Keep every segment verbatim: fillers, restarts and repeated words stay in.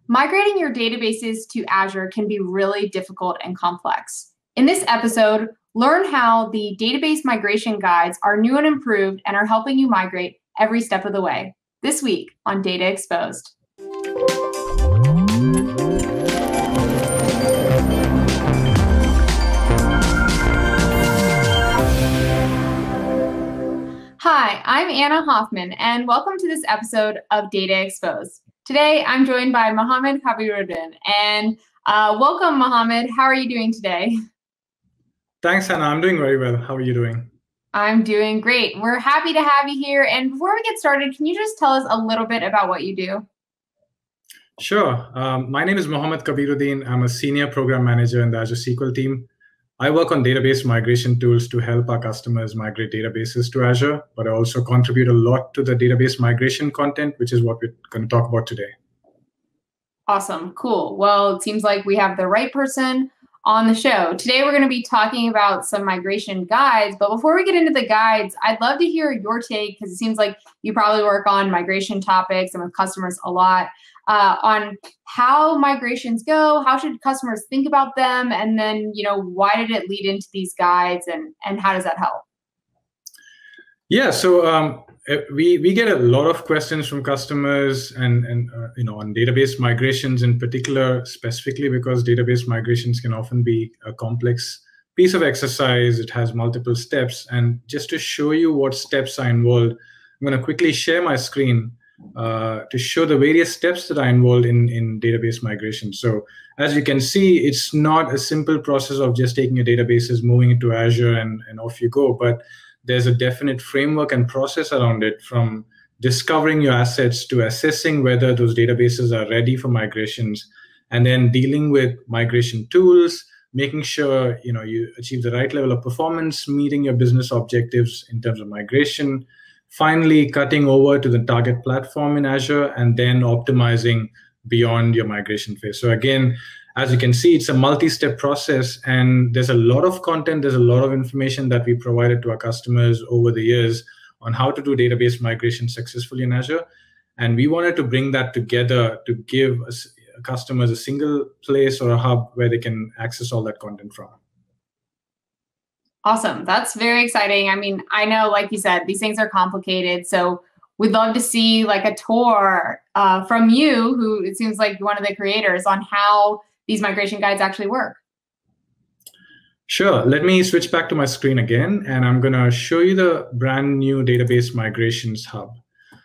Migrating your databases to Azure can be really difficult and complex. In this episode, learn how the database migration guides are new and improved and are helping you migrate every step of the way. This week on Data Exposed. Hi, I'm Anna Hoffman, and welcome to this episode of Data Exposed. Today, I'm joined by Mohamed Kabiruddin, and uh, welcome, Mohamed. How are you doing today? Thanks, Anna. I'm doing very well. How are you doing? I'm doing great. We're happy to have you here. And before we get started, can you just tell us a little bit about what you do? Sure. Um, my name is Mohamed Kabiruddin. I'm a senior program manager in the Azure S Q L team. I work on database migration tools to help our customers migrate databases to Azure, but I also contribute a lot to the database migration content, which is what we're going to talk about today. Awesome. Cool. Well, it seems like we have the right person on the show. Today, we're going to be talking about some migration guides. But before we get into the guides, I'd love to hear your take, because it seems like you probably work on migration topics and with customers a lot, uh, on how migrations go, how should customers think about them, and then, you know, why did it lead into these guides, and, and how does that help? Yeah, so um, we, we get a lot of questions from customers and, and uh, you know, on database migrations in particular, specifically because database migrations can often be a complex piece of exercise. It has multiple steps. And just to show you what steps are involved, I'm going to quickly share my screen uh, to show the various steps that are involved in, in database migration. So as you can see, it's not a simple process of just taking your databases, moving it to Azure, and, and off you go. But there's a definite framework and process around it, from discovering your assets to assessing whether those databases are ready for migrations, and then dealing with migration tools, making sure you know you achieve the right level of performance, meeting your business objectives in terms of migration, finally cutting over to the target platform in Azure, and then optimizing beyond your migration phase. So again, as you can see, it's a multi-step process, and there's a lot of content, there's a lot of information that we provided to our customers over the years on how to do database migration successfully in Azure. And we wanted to bring that together to give us, customers a single place or a hub where they can access all that content from. Awesome. That's very exciting. I mean, I know, like you said, these things are complicated. So we'd love to see like a tour uh, from you, who it seems like one of the creators, on how these migration guides actually work. Sure. Let me switch back to my screen again, and I'm going to show you the brand new Database Migrations Hub.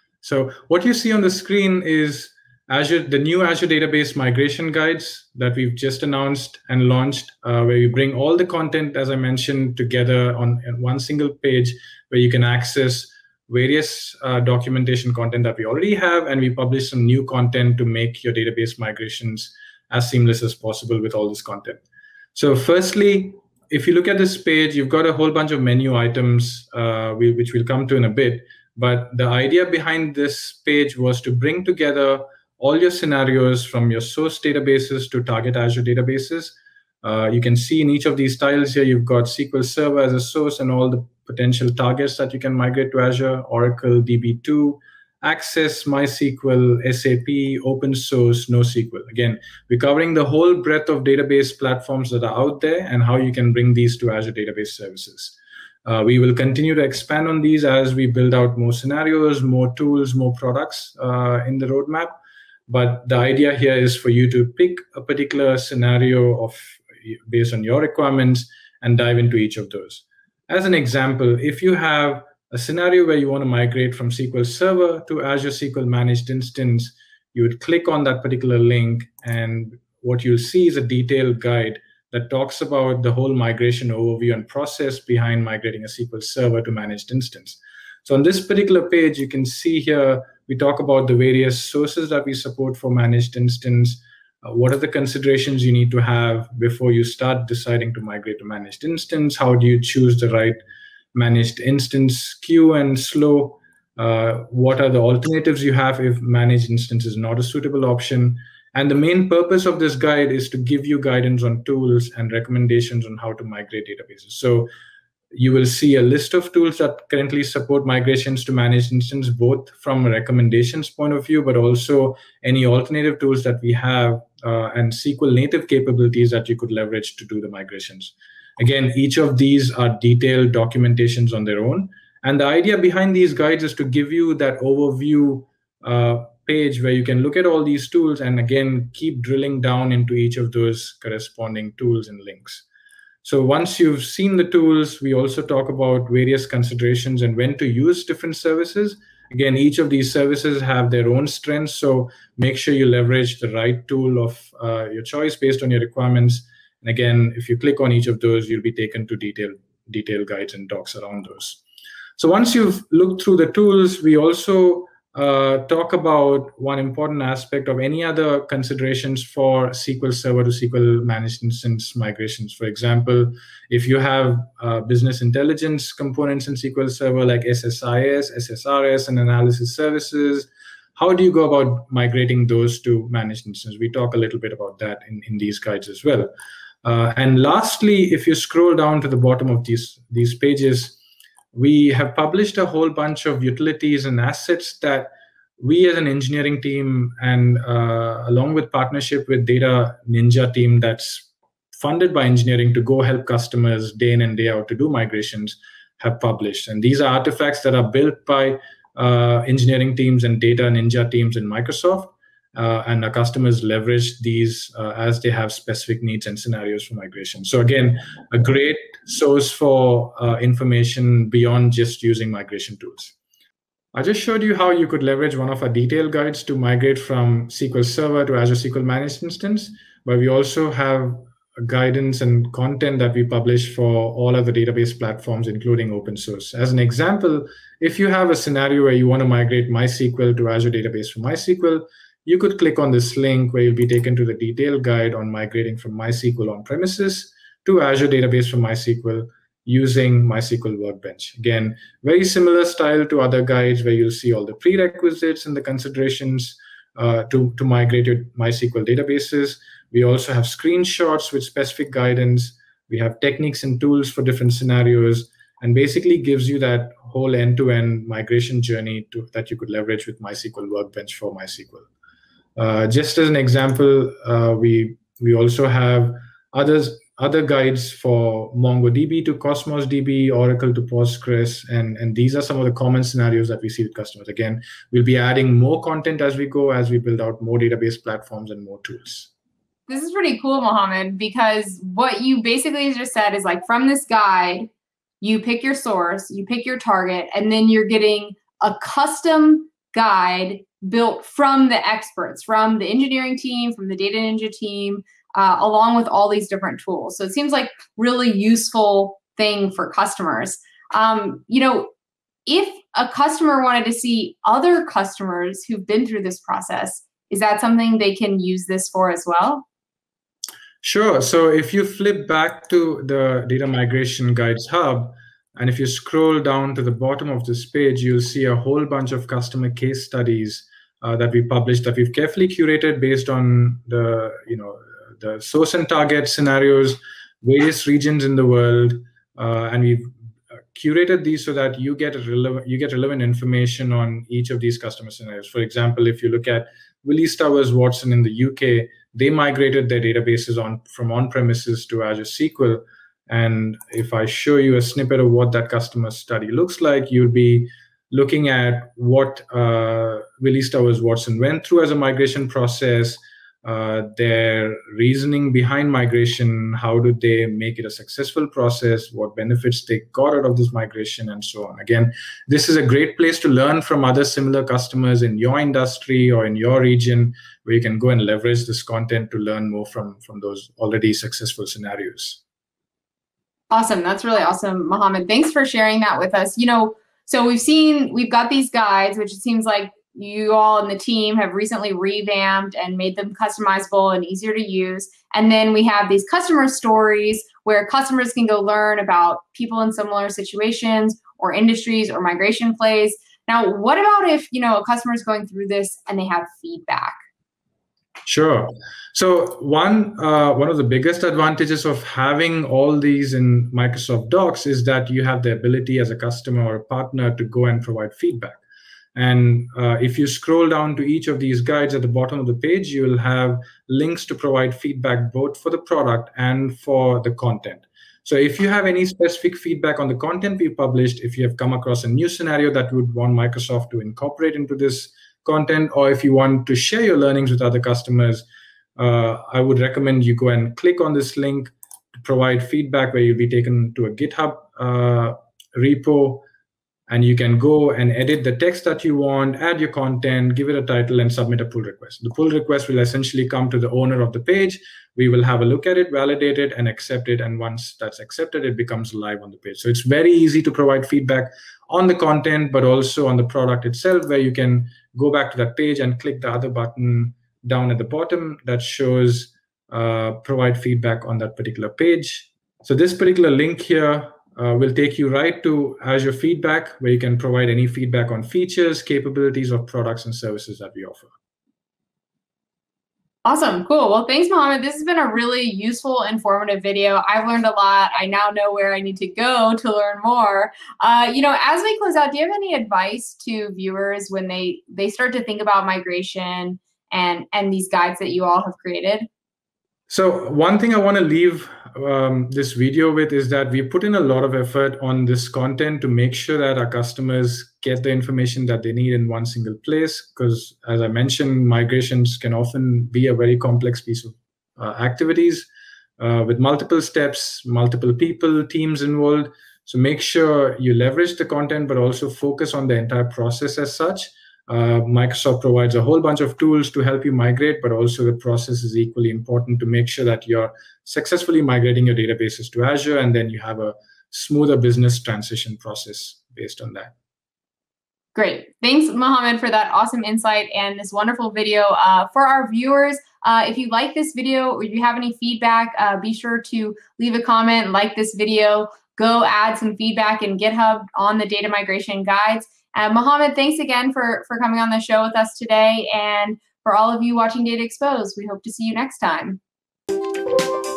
So what you see on the screen is Azure, the new Azure Database Migration Guides that we've just announced and launched, uh, where we bring all the content, as I mentioned, together on one single page where you can access various uh, documentation content that we already have, and we publish some new content to make your database migrations as seamless as possible with all this content. So firstly, if you look at this page, you've got a whole bunch of menu items, uh, we, which we'll come to in a bit. But the idea behind this page was to bring together all your scenarios from your source databases to target Azure databases. Uh, you can see in each of these tiles here, you've got S Q L Server as a source and all the potential targets that you can migrate to Azure: Oracle, D B two, Access, MySQL, S A P, open source, NoSQL. Again, we're covering the whole breadth of database platforms that are out there and how you can bring these to Azure Database Services. Uh, we will continue to expand on these as we build out more scenarios, more tools, more products uh, in the roadmap. But the idea here is for you to pick a particular scenario of based on your requirements and dive into each of those. As an example, if you have a scenario where you want to migrate from S Q L Server to Azure S Q L Managed Instance, you would click on that particular link, and what you'll see is a detailed guide that talks about the whole migration overview and process behind migrating a S Q L Server to Managed Instance. So on this particular page, you can see here, we talk about the various sources that we support for Managed Instance. Uh, what are the considerations you need to have before you start deciding to migrate to Managed Instance? How do you choose the right managed instance queue and slow? Uh, what are the alternatives you have if managed instance is not a suitable option? And the main purpose of this guide is to give you guidance on tools and recommendations on how to migrate databases. So you will see a list of tools that currently support migrations to managed instance, both from a recommendations point of view, but also any alternative tools that we have uh, and S Q L native capabilities that you could leverage to do the migrations. Again, each of these are detailed documentations on their own. And the idea behind these guides is to give you that overview uh, page where you can look at all these tools and, again, keep drilling down into each of those corresponding tools and links. So once you've seen the tools, we also talk about various considerations and when to use different services. Again, each of these services have their own strengths, so make sure you leverage the right tool of uh, your choice based on your requirements. And again, if you click on each of those, you'll be taken to detailed, detailed guides and docs around those. So once you've looked through the tools, we also Uh, talk about one important aspect of any other considerations for S Q L Server to S Q L Managed Instance migrations. For example, if you have uh, business intelligence components in S Q L Server like S S I S, S S R S, and analysis services, how do you go about migrating those to Managed Instance? We talk a little bit about that in, in these guides as well. Uh, and lastly, if you scroll down to the bottom of these, these pages, we have published a whole bunch of utilities and assets that we as an engineering team and uh, along with partnership with Data Ninja team that's funded by engineering to go help customers day in and day out to do migrations have published. And these are artifacts that are built by uh, engineering teams and Data Ninja teams in Microsoft. Uh, and our customers leverage these uh, as they have specific needs and scenarios for migration. So again, a great source for uh, information beyond just using migration tools. I just showed you how you could leverage one of our detailed guides to migrate from S Q L Server to Azure S Q L Managed Instance, but we also have guidance and content that we publish for all other database platforms, including open source. As an example, if you have a scenario where you want to migrate MySQL to Azure Database from MySQL, you could click on this link where you'll be taken to the detailed guide on migrating from MySQL on-premises to Azure Database from MySQL using MySQL Workbench. Again, very similar style to other guides where you'll see all the prerequisites and the considerations uh, to, to migrate your MySQL databases. We also have screenshots with specific guidance. We have techniques and tools for different scenarios, and basically gives you that whole end-to-end migration journey to, that you could leverage with MySQL Workbench for MySQL. Uh, just as an example, uh, we we also have others other guides for MongoDB to Cosmos D B, Oracle to Postgres, and, and these are some of the common scenarios that we see with customers. Again, we'll be adding more content as we go, as we build out more database platforms and more tools. This is pretty cool, Mohamed, because what you basically just said is like from this guide, you pick your source, you pick your target, and then you're getting a custom guide built from the experts, from the engineering team, from the Data Ninja team, uh, along with all these different tools. So it seems like really useful thing for customers. Um, you know, if a customer wanted to see other customers who've been through this process, is that something they can use this for as well? Sure. So if you flip back to the Data Migration Guides Hub, and if you scroll down to the bottom of this page, you'll see a whole bunch of customer case studies uh, that we published that we've carefully curated based on the, you know, the source and target scenarios, various regions in the world, uh, and we've curated these so that you get relevant you get relevant information on each of these customer scenarios. For example, if you look at Willis Towers Watson in the U K, they migrated their databases on from on-premises to Azure S Q L. And if I show you a snippet of what that customer study looks like, you'll be looking at what uh, Willis Towers Watson went through as a migration process, uh, their reasoning behind migration, how did they make it a successful process, what benefits they got out of this migration, and so on. Again, this is a great place to learn from other similar customers in your industry or in your region, where you can go and leverage this content to learn more from, from those already successful scenarios. Awesome. That's really awesome, Mohamed. Thanks for sharing that with us. You know, so we've seen, we've got these guides, which it seems like you all and the team have recently revamped and made them customizable and easier to use. And then we have these customer stories where customers can go learn about people in similar situations or industries or migration plays. Now, what about if, you know, a customer is going through this and they have feedback? Sure. So one uh, one of the biggest advantages of having all these in Microsoft Docs is that you have the ability as a customer or a partner to go and provide feedback. And uh, if you scroll down to each of these guides at the bottom of the page, you will have links to provide feedback both for the product and for the content. So if you have any specific feedback on the content we published, if you have come across a new scenario that you would want Microsoft to incorporate into this content, or if you want to share your learnings with other customers, uh, I would recommend you go and click on this link to provide feedback, where you'll be taken to a GitHub uh, repo, and you can go and edit the text that you want, add your content, give it a title, and submit a pull request. The pull request will essentially come to the owner of the page. We will have a look at it, validate it, and accept it. And once that's accepted, it becomes live on the page. So it's very easy to provide feedback on the content, but also on the product itself, where you can go back to that page and click the other button down at the bottom that shows uh, provide feedback on that particular page. So this particular link here Uh, will take you right to Azure Feedback, where you can provide any feedback on features, capabilities of products and services that we offer. Awesome, cool. Well, thanks, Mohamed. This has been a really useful, informative video. I've learned a lot. I now know where I need to go to learn more. Uh, you know, as we close out, do you have any advice to viewers when they they start to think about migration and and these guides that you all have created? So one thing I want to leave um, this video with is that we put in a lot of effort on this content to make sure that our customers get the information that they need in one single place. Because as I mentioned, migrations can often be a very complex piece of uh, activities uh, with multiple steps, multiple people, teams involved. So make sure you leverage the content, but also focus on the entire process as such. Uh, Microsoft provides a whole bunch of tools to help you migrate, but also the process is equally important to make sure that you're successfully migrating your databases to Azure, and then you have a smoother business transition process based on that. Great. Thanks, Mohamed, for that awesome insight and this wonderful video. Uh, for our viewers, uh, if you like this video or you have any feedback, uh, be sure to leave a comment, like this video, go add some feedback in GitHub on the data migration guides. Uh, Mohamed, thanks again for, for coming on the show with us today. And for all of you watching Data Exposed, we hope to see you next time.